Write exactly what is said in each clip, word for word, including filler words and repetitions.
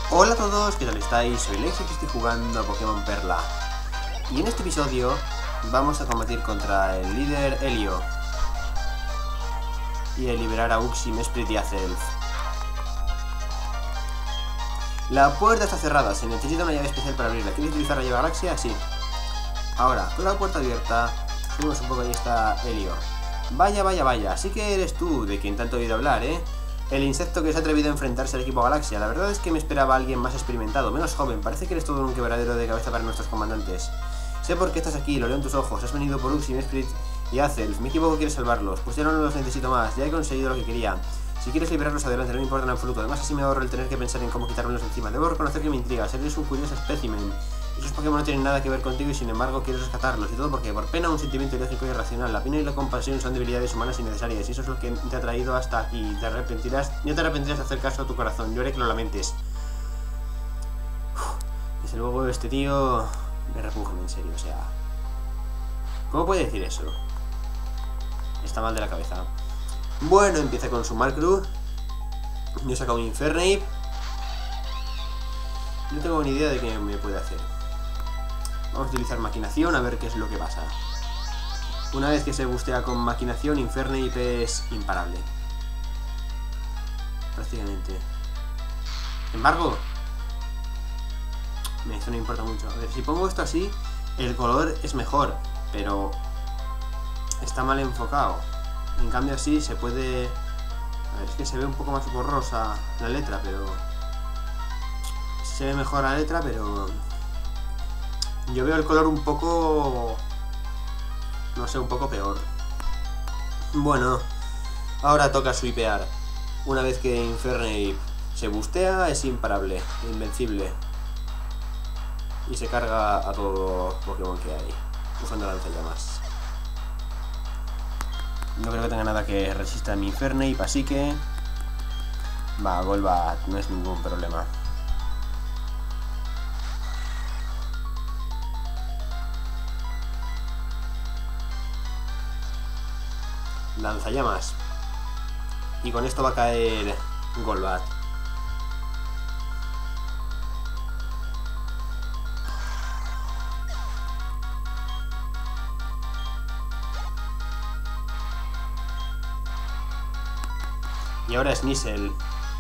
Hola a todos, ¿qué tal estáis? Soy Lexi y estoy jugando a Pokémon Perla. Y en este episodio vamos a combatir contra el líder Helio y a liberar a Uxie, Mesprit y Azelf. La puerta está cerrada, se necesita una llave especial para abrirla. ¿Quieres utilizar la llave galaxia? Sí. Ahora, con la puerta abierta, subimos un poco, ahí está Helio. Vaya, vaya, vaya, sí que eres tú de quien tanto he oído hablar, ¿eh? El insecto que se ha atrevido a enfrentarse al equipo Galaxia. La verdad es que me esperaba a alguien más experimentado, menos joven. Parece que eres todo un quebradero de cabeza para nuestros comandantes. Sé por qué estás aquí, lo leo en tus ojos. Has venido por Uxie, Mesprit y Azelf. Me equivoco, quieres salvarlos. Pues ya no los necesito más, ya he conseguido lo que quería. Si quieres liberarlos, adelante, no me importa en absoluto. Además, así me ahorro el tener que pensar en cómo quitármelos encima. Debo reconocer que me intrigas, eres un curioso espécimen. Esos Pokémon no tienen nada que ver contigo y sin embargo quieres rescatarlos. Y todo porque por pena, un sentimiento ilógico y irracional. La pena y la compasión son debilidades humanas innecesarias. Y eso es lo que te ha traído hasta aquí. Te arrepentirás, no te arrepentirás de hacer caso a tu corazón. Yo haré que lo lamentes. Uf, desde luego este tío me repuja en serio, o sea... ¿Cómo puede decir eso? Está mal de la cabeza. Bueno, empieza con su Markru. Yo saco un Infernape. No tengo ni idea de qué me puede hacer. Vamos a utilizar maquinación a ver qué es lo que pasa. Una vez que se bustea con maquinación, Infernape es imparable. Prácticamente. Embargo. Esto no importa mucho. A ver, si pongo esto así, el color es mejor, pero está mal enfocado. En cambio así se puede... A ver, es que se ve un poco más borrosa la letra, pero... Se ve mejor la letra, pero... Yo veo el color un poco... No sé, un poco peor. Bueno, ahora toca swipear. Una vez que Infernape se bustea, es imparable, invencible. Y se carga a todo Pokémon que hay, usando lanzallamas. No creo que tenga nada que resista a mi Infernape, así que... Va, Golbat, no es ningún problema. Lanzallamas. Y con esto va a caer Golbat. Y ahora Sneasel.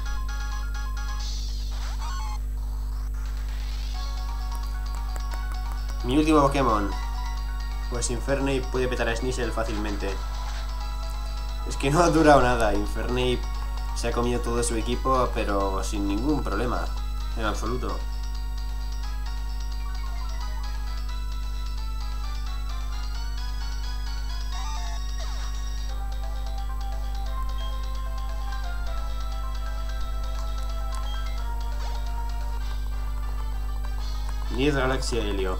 Mi último Pokémon. Pues Infernape puede petar a Sneasel fácilmente. Es que no ha durado nada. Infernape se ha comido todo su equipo, pero sin ningún problema. En absoluto. diez Galaxia Helio.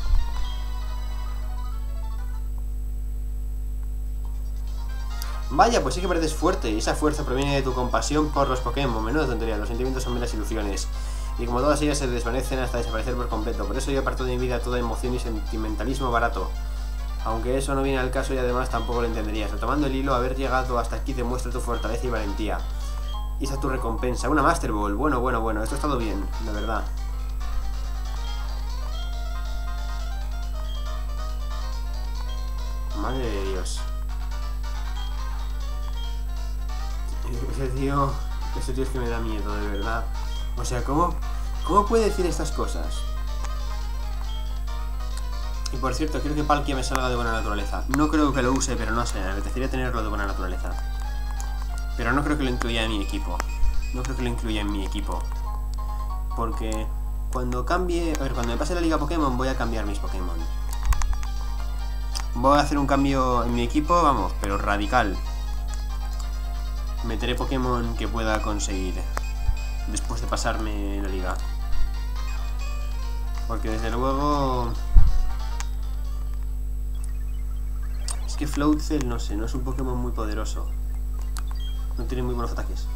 Vaya, pues sí que pareces fuerte, y esa fuerza proviene de tu compasión por los Pokémon. Menuda tontería, los sentimientos son meras ilusiones. Y como todas ellas se desvanecen hasta desaparecer por completo. Por eso yo aparto de mi vida toda emoción y sentimentalismo barato. Aunque eso no viene al caso y además tampoco lo entenderías. Retomando el hilo, haber llegado hasta aquí demuestra tu fortaleza y valentía. Y esa es tu recompensa. Una Master Ball. Bueno, bueno, bueno, esto ha estado bien, la verdad. Madre de Dios. Ese tío... Ese tío es que me da miedo, de verdad. O sea, ¿cómo, cómo puede decir estas cosas? Y por cierto, quiero que Palkia me salga de buena naturaleza. No creo que lo use, pero no sé, me apetecería tenerlo de buena naturaleza. Pero no creo que lo incluya en mi equipo. No creo que lo incluya en mi equipo. Porque cuando cambie... A ver, cuando me pase la Liga Pokémon voy a cambiar mis Pokémon. Voy a hacer un cambio en mi equipo, vamos, pero radical. Meteré Pokémon que pueda conseguir después de pasarme la liga. Porque desde luego... Es que Floatzel, no sé, no es un Pokémon muy poderoso. No tiene muy buenos ataques.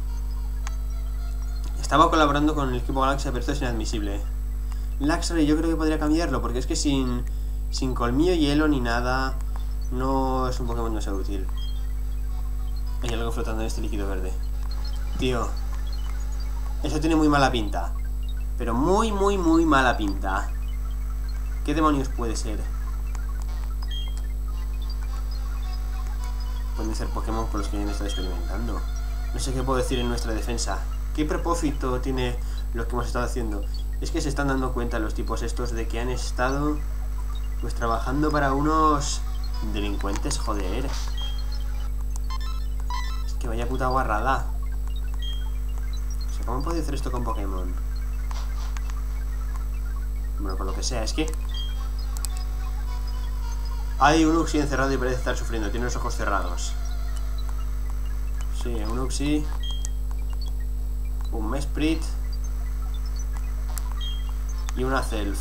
Estaba colaborando con el equipo Galaxia, pero esto es inadmisible. Luxray yo creo que podría cambiarlo, porque es que sin... Sin colmillo, hielo ni nada, no es un Pokémon demasiado útil. Hay algo flotando en este líquido verde. Tío, eso tiene muy mala pinta. Pero muy, muy, muy mala pinta. ¿Qué demonios puede ser? Pueden ser Pokémon por los que ya han estado experimentando. No sé qué puedo decir en nuestra defensa. ¿Qué propósito tiene lo que hemos estado haciendo? Es que se están dando cuenta los tipos estos de que han estado pues trabajando para unos delincuentes, joder. Es que vaya puta guarrada. O sea, ¿cómo han podido hacer esto con Pokémon? Bueno, con lo que sea, es que hay un Uxie encerrado y parece estar sufriendo. Tiene los ojos cerrados. Sí, un Uxie, un Mesprit y una Zelf.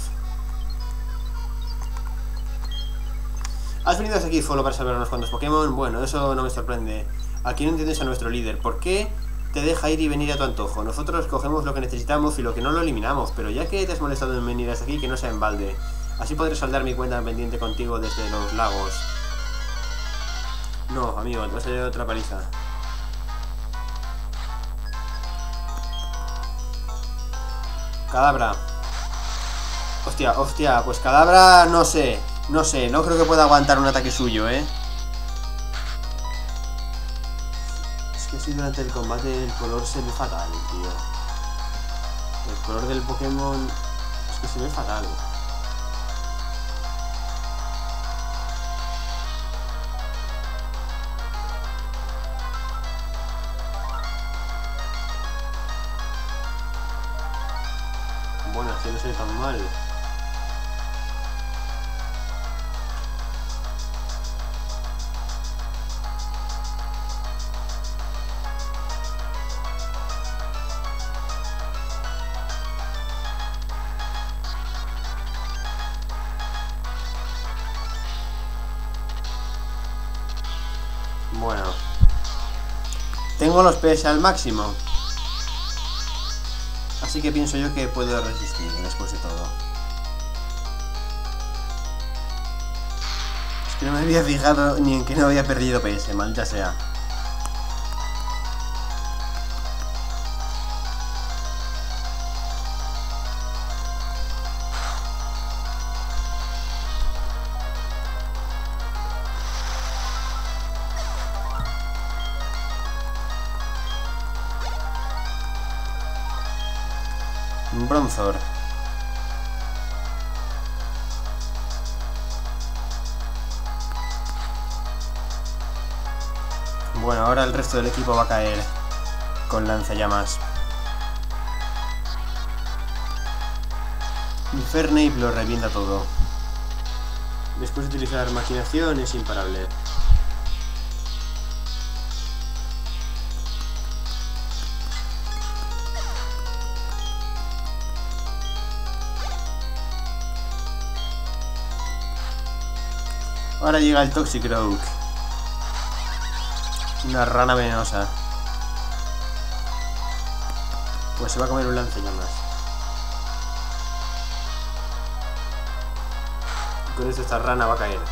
¿Has venido hasta aquí solo para salvar unos cuantos Pokémon? Bueno, eso no me sorprende. Aquí no entiendes a nuestro líder. ¿Por qué te deja ir y venir a tu antojo? Nosotros cogemos lo que necesitamos y lo que no lo eliminamos. Pero ya que te has molestado en venir hasta aquí, que no sea en balde. Así podré saldar mi cuenta pendiente contigo desde los lagos. No, amigo, te vas a llevar otra paliza. Kadabra. Hostia, hostia, pues Kadabra no sé. No sé, no creo que pueda aguantar un ataque suyo, ¿eh? Es que si durante el combate el color se ve fatal, tío. El color del Pokémon es que se ve fatal. Bueno, así no se ve tan mal. Bueno, tengo los P S al máximo, así que pienso yo que puedo resistir después de todo. Es que no me había fijado ni en que no había perdido P S, maldita sea. Bronzor. Bueno, ahora el resto del equipo va a caer con lanzallamas. Infernape lo revienta todo. Después de utilizar maquinación es imparable. Ahora llega el Toxicroak. Una rana venenosa. Pues se va a comer un lanzallamas. Con esto esta rana va a caer.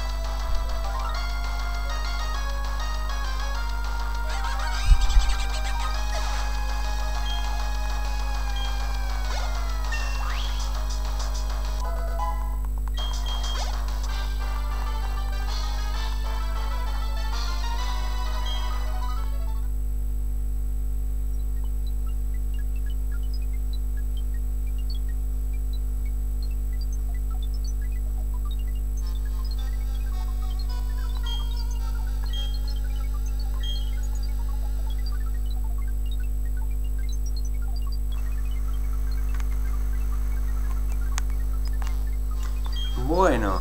Bueno.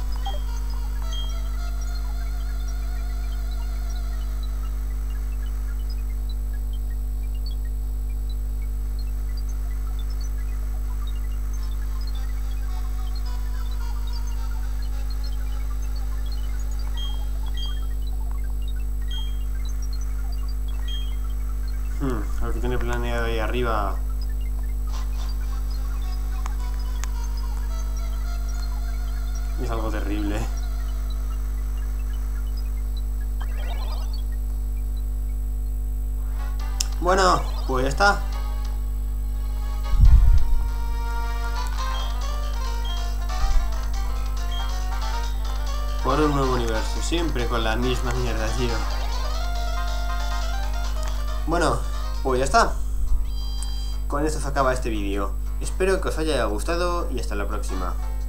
Hmm, lo que tiene planeado ahí arriba. Es algo terrible. Bueno, pues ya está. por un nuevo universo. Siempre con la misma mierda, tío. Bueno, pues ya está. Con esto se acaba este vídeo. Espero que os haya gustado y hasta la próxima.